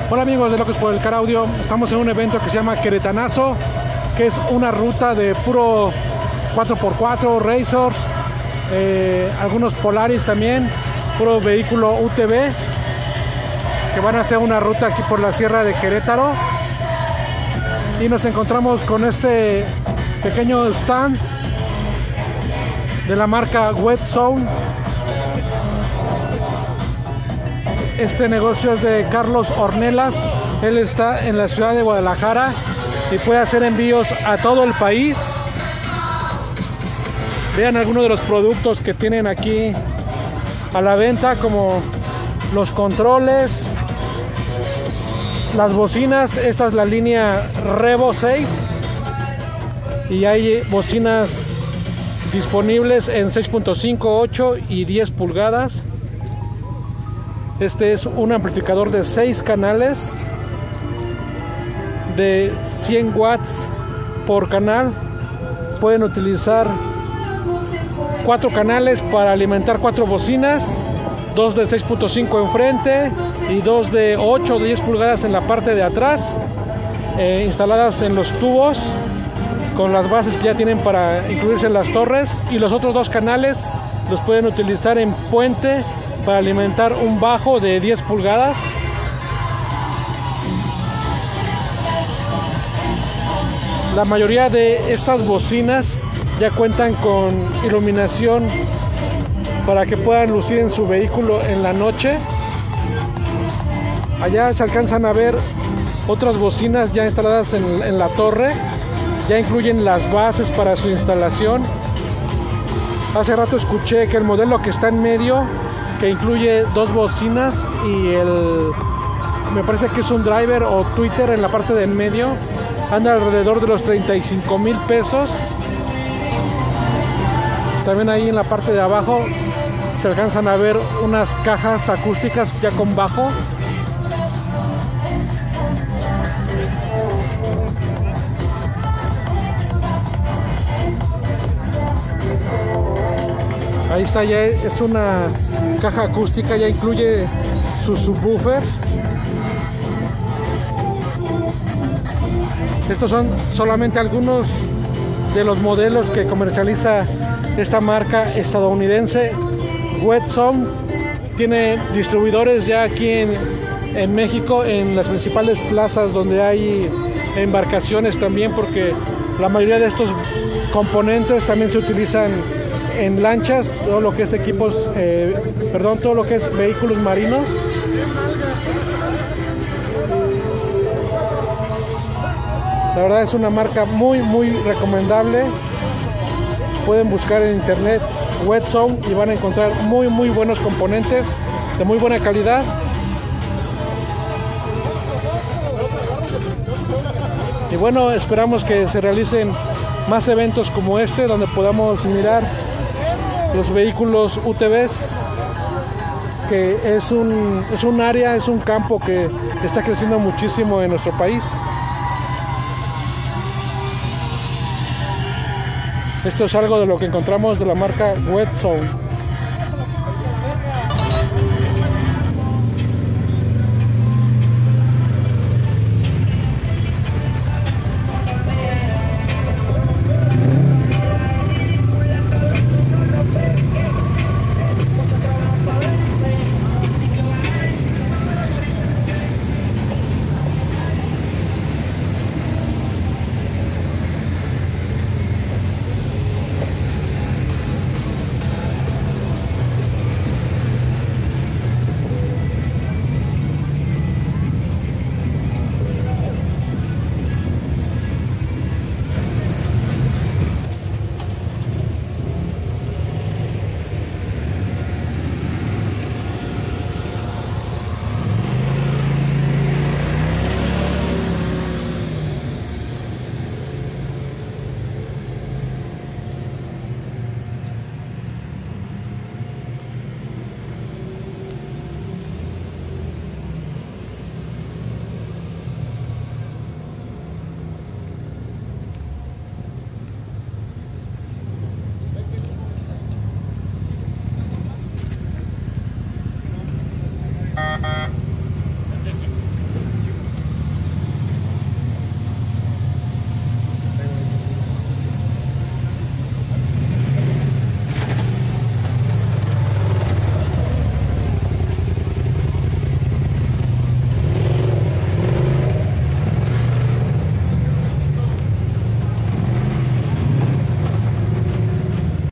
Hola amigos de Locos por el Car Audio, estamos en un evento que se llama Queretanazo, que es una ruta de puro 4x4, Razors, algunos Polaris también, puro vehículo UTV, que van a hacer una ruta aquí por la Sierra de Querétaro. Y nos encontramos con este pequeño stand de la marca Wet Zone. Este negocio es de Carlos Ornelas. Él está en la ciudad de Guadalajara y puede hacer envíos a todo el país. Vean algunos de los productos que tienen aquí a la venta, como los controles, las bocinas. Esta es la línea Revo 6 y hay bocinas disponibles en 6.5, 8 y 10 pulgadas. Este es un amplificador de 6 canales de 100 watts por canal. Pueden utilizar 4 canales para alimentar 4 bocinas, 2 de 6.5 enfrente y 2 de 8 o 10 pulgadas en la parte de atrás, instaladas en los tubos con las bases que ya tienen para incluirse en las torres. Y los otros 2 canales los pueden utilizar en puente para alimentar un bajo de 10 pulgadas. La mayoría de estas bocinas ya cuentan con iluminación para que puedan lucir en su vehículo en la noche. Allá se alcanzan a ver otras bocinas ya instaladas en la torre. Ya incluyen las bases para su instalación. Hace rato escuché que el modelo que está en medio, que incluye 2 bocinas y me parece que es un driver o tweeter en la parte de en medio, anda alrededor de los 35,000 pesos. También ahí en la parte de abajo se alcanzan a ver unas cajas acústicas ya con bajo. Ahí está, ya es una caja acústica, ya incluye sus subwoofers. Estos son solamente algunos de los modelos que comercializa esta marca estadounidense Wet Zone. Tiene distribuidores ya aquí en México, en las principales plazas donde hay embarcaciones también, porque la mayoría de estos componentes también se utilizan en lanchas, todo lo que es todo lo que es vehículos marinos. La verdad es una marca muy recomendable. Pueden buscar en internet Wet Zone y van a encontrar muy buenos componentes de muy buena calidad. Y bueno, esperamos que se realicen más eventos como este, donde podamos mirar los vehículos UTVs, que es un área, es un campo que está creciendo muchísimo en nuestro país. Esto es algo de lo que encontramos de la marca Wet Zone.